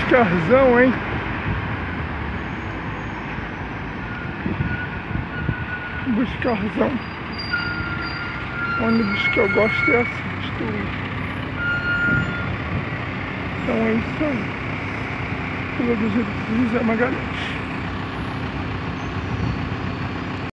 Buscarzão, hein? Buscarzão. O ônibus que eu gosto é assim, Então é isso aí. Produzido por José Magalhães.